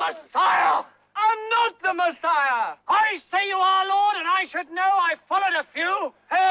Messiah! I'm not the Messiah! I say you are, Lord, and I should know. I followed a few. Hey,